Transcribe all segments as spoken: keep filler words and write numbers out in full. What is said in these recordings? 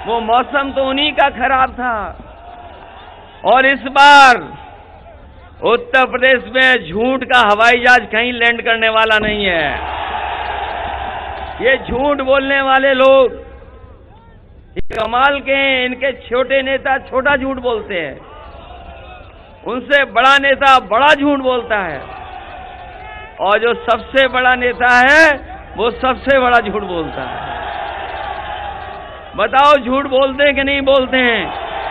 वो मौसम तो उन्हीं का खराब था। और इस बार उत्तर प्रदेश में झूठ का हवाई जहाज कहीं लैंड करने वाला नहीं है। ये झूठ बोलने वाले लोग ये कमाल के हैं, इनके छोटे नेता छोटा झूठ बोलते हैं, उनसे बड़ा नेता बड़ा झूठ बोलता है, और जो सबसे बड़ा नेता है वो सबसे बड़ा झूठ बोलता है। बताओ झूठ बोलते हैं कि नहीं बोलते हैं?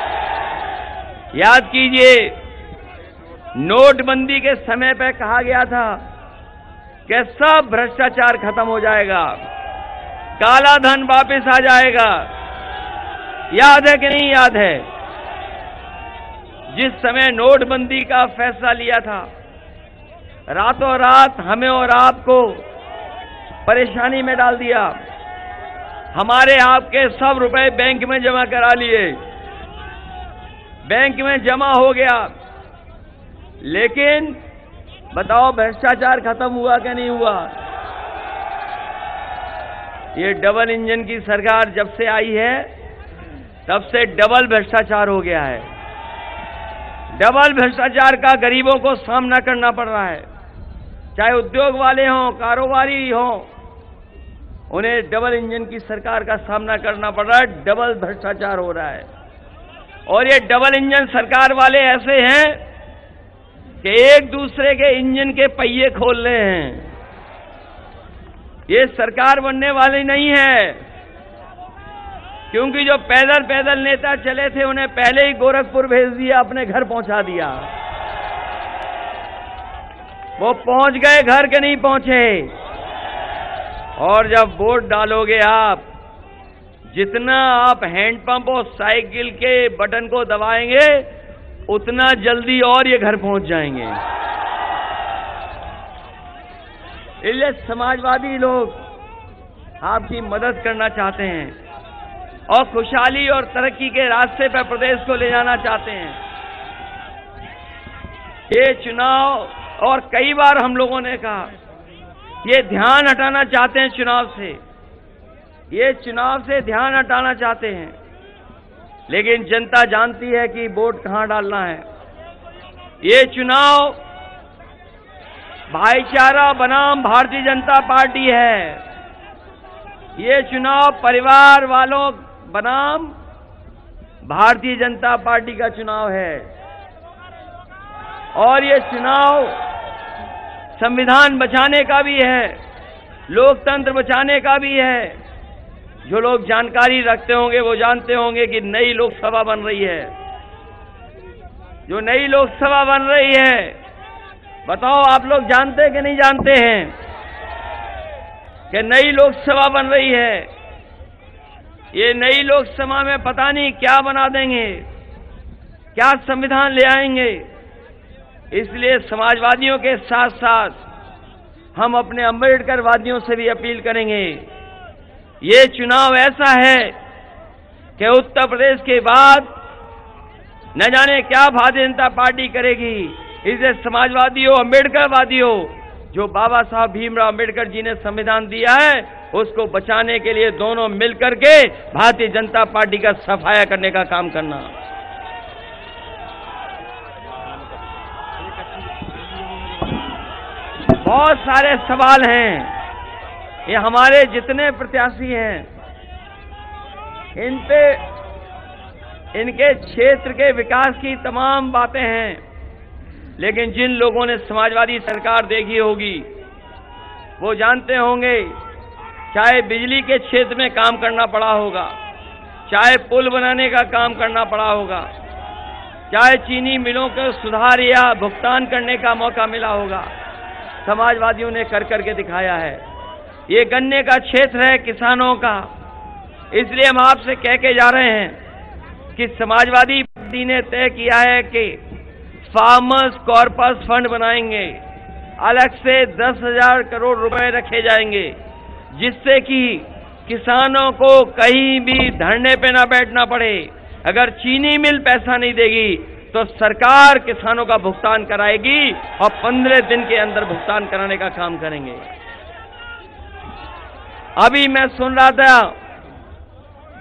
याद कीजिए, नोटबंदी के समय पे कहा गया था कि सब भ्रष्टाचार खत्म हो जाएगा, काला धन वापस आ जाएगा। याद है कि नहीं याद है? जिस समय नोटबंदी का फैसला लिया था, रातों रात हमें और आपको परेशानी में डाल दिया। हमारे आपके सब रुपए बैंक में जमा करा लिए, बैंक में जमा हो गया, लेकिन बताओ भ्रष्टाचार खत्म हुआ कि नहीं हुआ? ये डबल इंजन की सरकार जब से आई है तब से डबल भ्रष्टाचार हो गया है। डबल भ्रष्टाचार का गरीबों को सामना करना पड़ रहा है, चाहे उद्योग वाले हों, कारोबारी हों, उन्हें डबल इंजन की सरकार का सामना करना पड़ रहा है। डबल भ्रष्टाचार हो रहा है, और ये डबल इंजन सरकार वाले ऐसे हैं कि एक दूसरे के इंजन के पहिए खोल रहे हैं। ये सरकार बनने वाली नहीं है, क्योंकि जो पैदल पैदल नेता चले थे उन्हें पहले ही गोरखपुर भेज दिया, अपने घर पहुंचा दिया। वो पहुंच गए घर के नहीं पहुंचे। और जब वोट डालोगे आप, जितना आप हैंडपंप और साइकिल के बटन को दबाएंगे उतना जल्दी और ये घर पहुंच जाएंगे। इसलिए समाजवादी लोग आपकी मदद करना चाहते हैं और खुशहाली और तरक्की के रास्ते पर प्रदेश को ले जाना चाहते हैं। ये चुनाव, और कई बार हम लोगों ने कहा, ये ध्यान हटाना चाहते हैं चुनाव से, ये चुनाव से ध्यान हटाना चाहते हैं, लेकिन जनता जानती है कि वोट कहां डालना है। ये चुनाव भाईचारा बनाम भारतीय जनता पार्टी है, ये चुनाव परिवार वालों बनाम भारतीय जनता पार्टी का चुनाव है, और ये चुनाव संविधान बचाने का भी है, लोकतंत्र बचाने का भी है। जो लोग जानकारी रखते होंगे वो जानते होंगे कि नई लोकसभा बन रही है। जो नई लोकसभा बन रही है, बताओ आप लोग जानते हैं कि नहीं जानते हैं कि नई लोकसभा बन रही है? ये नई लोकसभा में पता नहीं क्या बना देंगे, क्या संविधान ले आएंगे। इसलिए समाजवादियों के साथ साथ हम अपने अम्बेडकर वादियों से भी अपील करेंगे। ये चुनाव ऐसा है कि उत्तर प्रदेश के बाद न जाने क्या भारतीय जनता पार्टी करेगी। इसलिए समाजवादियों, अम्बेडकरवादियों, जो बाबा साहब भीमराव अम्बेडकर जी ने संविधान दिया है, उसको बचाने के लिए दोनों मिलकर के भारतीय जनता पार्टी का सफाया करने का काम करना। बहुत सारे सवाल हैं, ये हमारे जितने प्रत्याशी हैं इन पे, इनके क्षेत्र के विकास की तमाम बातें हैं, लेकिन जिन लोगों ने समाजवादी सरकार देखी होगी वो जानते होंगे, चाहे बिजली के क्षेत्र में काम करना पड़ा होगा, चाहे पुल बनाने का काम करना पड़ा होगा, चाहे चीनी मिलों के सुधार या भुगतान करने का मौका मिला होगा, समाजवादियों ने कर करके दिखाया है। ये गन्ने का क्षेत्र है किसानों का, इसलिए हम आपसे कह के जा रहे हैं कि समाजवादी पार्टी ने तय किया है कि फार्मर्स कॉर्पस फंड बनाएंगे, अलग से दस हजार करोड़ रुपए रखे जाएंगे, जिससे कि किसानों को कहीं भी धरने पे ना बैठना पड़े। अगर चीनी मिल पैसा नहीं देगी तो सरकार किसानों का भुगतान कराएगी और पंद्रह दिन के अंदर भुगतान कराने का काम करेंगे। अभी मैं सुन रहा था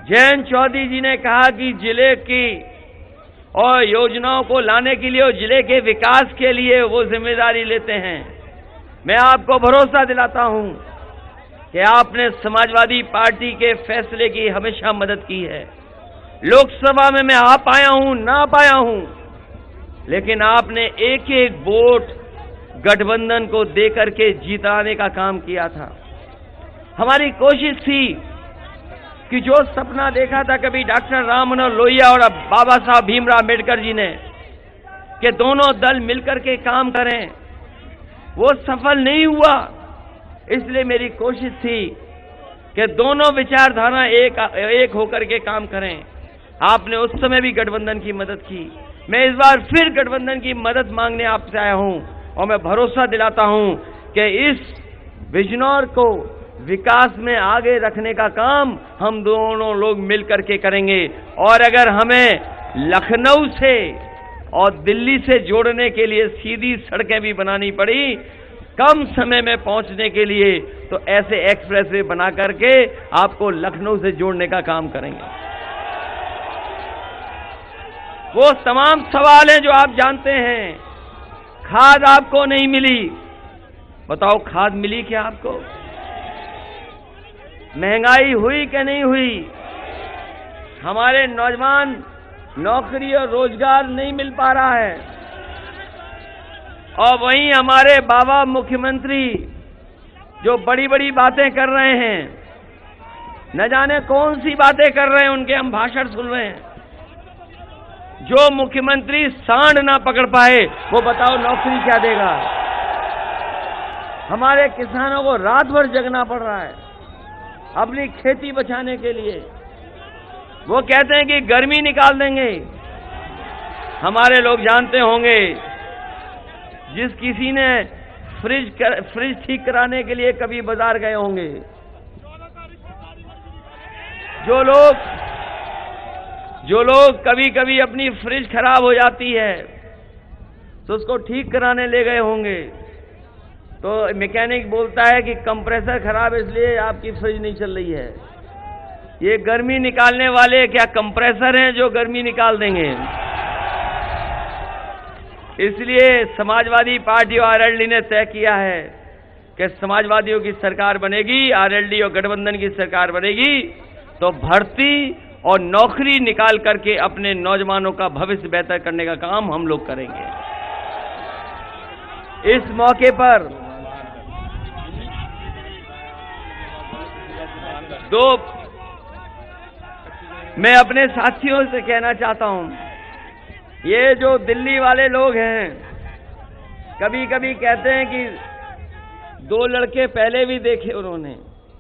जयंत चौधरी जी ने कहा कि जिले की और योजनाओं को लाने के लिए और जिले के विकास के लिए वो जिम्मेदारी लेते हैं। मैं आपको भरोसा दिलाता हूं कि आपने समाजवादी पार्टी के फैसले की हमेशा मदद की है। लोकसभा में मैं आ पाया हूं, ना पाया हूं, लेकिन आपने एक एक वोट गठबंधन को देकर के जिताने का काम किया था। हमारी कोशिश थी कि जो सपना देखा था कभी डॉक्टर राम मनोहर लोहिया और अब बाबा साहब भीमराव अम्बेडकर जी ने कि दोनों दल मिलकर के काम करें, वो सफल नहीं हुआ। इसलिए मेरी कोशिश थी कि दोनों विचारधारा एक एक होकर के काम करें। आपने उस समय भी गठबंधन की मदद की। मैं इस बार फिर गठबंधन की मदद मांगने आपसे आया हूं और मैं भरोसा दिलाता हूं कि इस बिजनौर को विकास में आगे रखने का काम हम दोनों लोग मिलकर के करेंगे। और अगर हमें लखनऊ से और दिल्ली से जोड़ने के लिए सीधी सड़कें भी बनानी पड़ी कम समय में पहुंचने के लिए, तो ऐसे एक्सप्रेसवे बना करके आपको लखनऊ से जोड़ने का काम करेंगे। वो तमाम सवाल हैं जो आप जानते हैं। खाद आपको नहीं मिली, बताओ खाद मिली क्या आपको? महंगाई हुई कि नहीं हुई? हमारे नौजवान नौकरी और रोजगार नहीं मिल पा रहा है। और वहीं हमारे बाबा मुख्यमंत्री जो बड़ी बड़ी बातें कर रहे हैं, न जाने कौन सी बातें कर रहे हैं, उनके हम भाषण सुन रहे हैं। जो मुख्यमंत्री सांड ना पकड़ पाए वो बताओ नौकरी क्या देगा? हमारे किसानों को रात भर जगना पड़ रहा है अपनी खेती बचाने के लिए। वो कहते हैं कि गर्मी निकाल देंगे। हमारे लोग जानते होंगे, जिस किसी ने फ्रिज कर, फ्रिज ठीक कराने के लिए कभी बाजार गए होंगे, जो लोग जो लोग कभी कभी अपनी फ्रिज खराब हो जाती है तो उसको ठीक कराने ले गए होंगे, तो मैकेनिक बोलता है कि कंप्रेसर खराब है इसलिए आपकी फ्रिज नहीं चल रही है। ये गर्मी निकालने वाले क्या कंप्रेसर हैं जो गर्मी निकाल देंगे? इसलिए समाजवादी पार्टी और आरएलडी ने तय किया है कि समाजवादियों की सरकार बनेगी, आरएलडी और गठबंधन की सरकार बनेगी, तो भर्ती और नौकरी निकाल करके अपने नौजवानों का भविष्य बेहतर करने का काम हम लोग करेंगे। इस मौके पर दो मैं अपने साथियों से कहना चाहता हूं, ये जो दिल्ली वाले लोग हैं कभी कभी कहते हैं कि दो लड़के पहले भी देखे उन्होंने।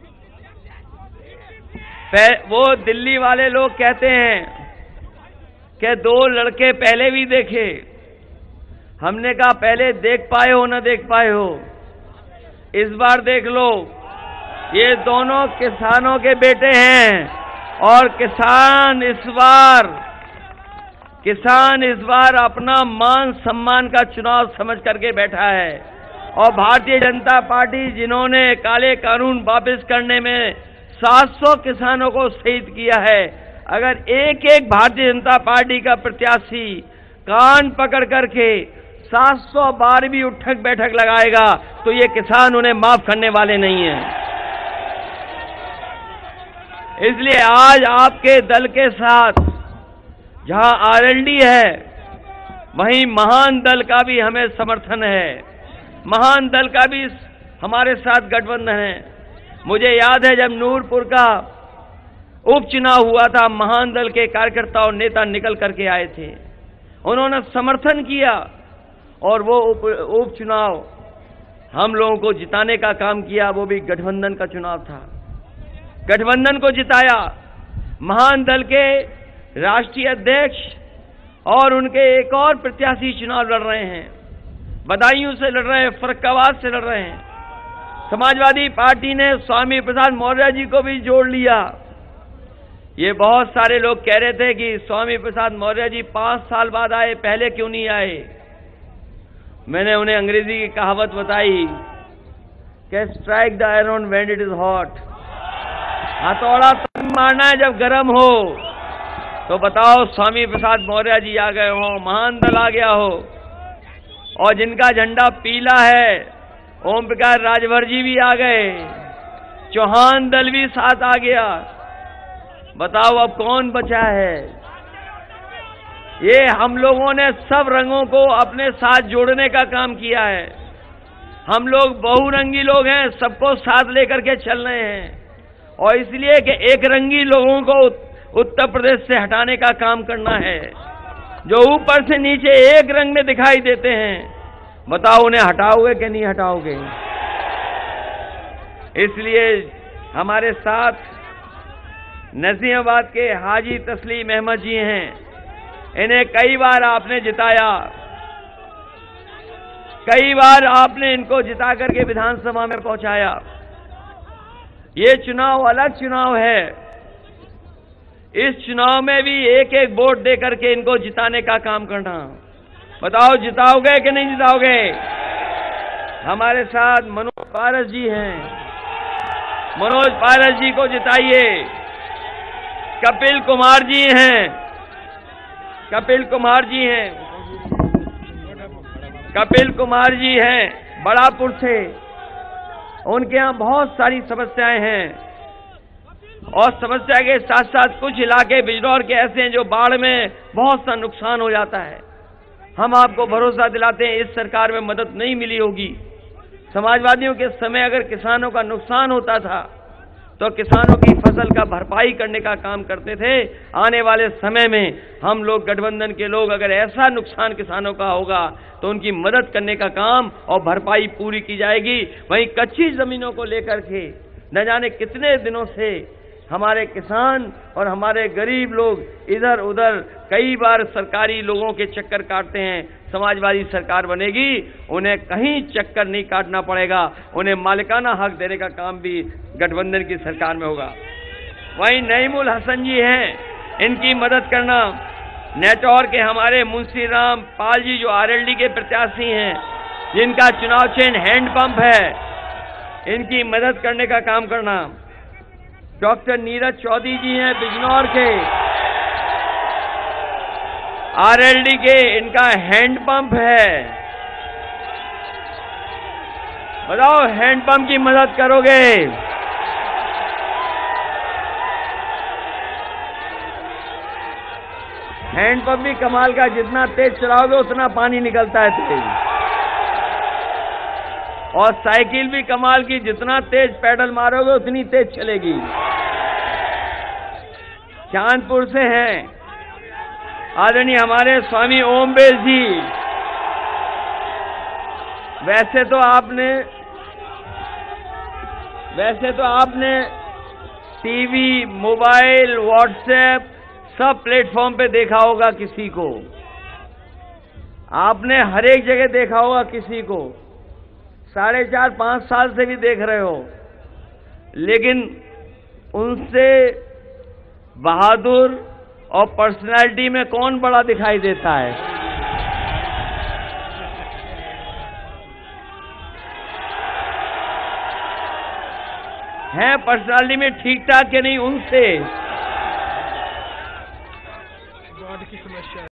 वो दिल्ली वाले लोग कहते हैं कि दो लड़के पहले भी देखे। हमने कहा पहले देख पाए हो ना देख पाए हो, इस बार देख लो। ये दोनों किसानों के बेटे हैं और किसान इस बार किसान इस बार अपना मान सम्मान का चुनाव समझ करके बैठा है। और भारतीय जनता पार्टी जिन्होंने काले कानून वापस करने में सात सौ किसानों को शहीद किया है, अगर एक एक भारतीय जनता पार्टी का प्रत्याशी कान पकड़ करके सात सौ बार भी उठक बैठक लगाएगा तो ये किसान उन्हें माफ करने वाले नहीं हैं। इसलिए आज आपके दल के साथ जहां आरएलडी है, वहीं महान दल का भी हमें समर्थन है, महान दल का भी हमारे साथ गठबंधन है। मुझे याद है जब नूरपुर का उपचुनाव हुआ था, महान दल के कार्यकर्ता और नेता निकल करके आए थे, उन्होंने समर्थन किया और वो उपचुनाव हम लोगों को जिताने का काम किया। वो भी गठबंधन का चुनाव था, गठबंधन को जिताया। महान दल के राष्ट्रीय अध्यक्ष और उनके एक और प्रत्याशी चुनाव लड़ रहे हैं, बदायूं से लड़ रहे हैं, फर्रुखाबाद से लड़ रहे हैं। समाजवादी पार्टी ने स्वामी प्रसाद मौर्य जी को भी जोड़ लिया। ये बहुत सारे लोग कह रहे थे कि स्वामी प्रसाद मौर्य जी पांच साल बाद आए, पहले क्यों नहीं आए? मैंने उन्हें अंग्रेजी की कहावत बताई कि strike the iron when it is hot. हथौड़ा तब मारना है जब गर्म हो। तो बताओ, स्वामी प्रसाद मौर्य जी आ गए हो, महान दल आ गया हो, और जिनका झंडा पीला है ओम प्रकाश राजभर जी भी आ गए, चौहान दल भी साथ आ गया। बताओ अब कौन बचा है? ये हम लोगों ने सब रंगों को अपने साथ जोड़ने का काम किया है। हम लोग बहुरंगी लोग हैं, सबको साथ लेकर के चल रहे हैं, और इसलिए कि एक रंगी लोगों को उत्तर प्रदेश से हटाने का काम करना है, जो ऊपर से नीचे एक रंग में दिखाई देते हैं। बताओ उन्हें हटाओगे कि नहीं हटाओगे? इसलिए हमारे साथ नसीमाबाद के हाजी तस्लीम अहमद जी हैं, इन्हें कई बार आपने जिताया, कई बार आपने इनको जिता करके विधानसभा में पहुंचाया। ये चुनाव अलग चुनाव है, इस चुनाव में भी एक एक वोट दे करके इनको जिताने का काम करना। बताओ जिताओगे कि नहीं जिताओगे? हमारे साथ मनोज पारस जी हैं, मनोज पारस जी को जिताइए। कपिल कुमार जी हैं, कपिल कुमार जी हैं, कपिल कुमार जी हैं बड़ापुर से। उनके यहाँ बहुत सारी समस्याएं हैं, और समस्या के साथ साथ कुछ इलाके बिजनौर के ऐसे हैं जो बाढ़ में बहुत सा नुकसान हो जाता है। हम आपको भरोसा दिलाते हैं इस सरकार में मदद नहीं मिली होगी। समाजवादियों के समय अगर किसानों का नुकसान होता था तो किसानों की फसल का भरपाई करने का काम करते थे। आने वाले समय में हम लोग गठबंधन के लोग अगर ऐसा नुकसान किसानों का होगा तो उनकी मदद करने का काम और भरपाई पूरी की जाएगी। वहीं कच्ची जमीनों को लेकर के न जाने कितने दिनों से हमारे किसान और हमारे गरीब लोग इधर उधर कई बार सरकारी लोगों के चक्कर काटते हैं। समाजवादी सरकार बनेगी, उन्हें कहीं चक्कर नहीं काटना पड़ेगा, उन्हें मालिकाना हक देने का काम भी गठबंधन की सरकार में होगा। वहीं नईमुल हसन जी हैं, इनकी मदद करना। नेटौर के हमारे मुंशी राम पाल जी जो आरएलडी के प्रत्याशी हैं, जिनका चुनाव चिन्ह हैंडपंप है, इनकी मदद करने का काम करना। डॉक्टर नीरज चौधरी जी हैं बिजनौर के, आरएलडी के, इनका हैंडपंप है। बताओ हैंडपंप की मदद करोगे? हैंडपंप भी कमाल का, जितना तेज चलाओगे उतना पानी निकलता है तेज। और साइकिल भी कमाल की, जितना तेज पैडल मारोगे उतनी तेज चलेगी। चांदपुर से हैं आदरणीय हमारे स्वामी ओमबेश जी। वैसे तो आपने वैसे तो आपने टीवी, मोबाइल, व्हाट्सएप सब प्लेटफॉर्म पे देखा होगा किसी को, आपने हर एक जगह देखा होगा किसी को, साढ़े चार पांच साल से भी देख रहे हो। लेकिन उनसे बहादुर और पर्सनालिटी में कौन बड़ा दिखाई देता है? हैं पर्सनालिटी में ठीक ठाक कि नहीं उनसे?